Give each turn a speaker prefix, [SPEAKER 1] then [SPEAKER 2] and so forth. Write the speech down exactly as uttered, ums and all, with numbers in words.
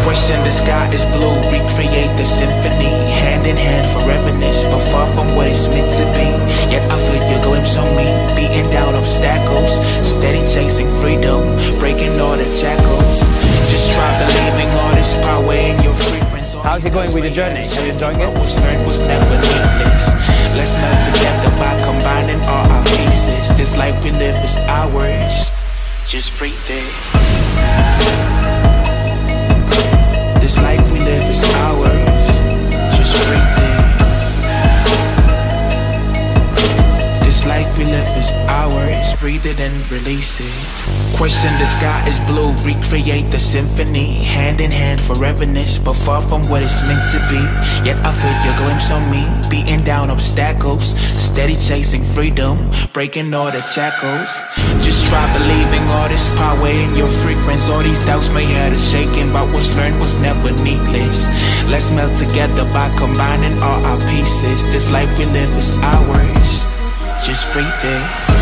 [SPEAKER 1] Question the sky is blue, recreate the symphony. Hand in hand foreverness, but far from what it's meant to be. Yet I feel your glimpse on me, beating down obstacles, steady chasing freedom, breaking all the shackles. Just try believing all this power in your frequency.
[SPEAKER 2] How's it going with your journey? Are you enjoying it?
[SPEAKER 1] What was learned was never needless. Let's melt together by combining all our pieces. This life we live is ours. Just breathe it. This life we live is ours. Just breathe it. This life we live is ours. Breathe it and release it. Question the sky is blue, recreate the symphony. Hand in hand foreverness, but far from what it's meant to be. Yet I feel your glimpse on me, beating down obstacles, steady chasing freedom, breaking all the shackles. Just try believing all this power in your frequency. All these doubts may have us shaking, but what's learned was never needless. Let's melt together by combining all our pieces. This life we live is ours. Just breathe it.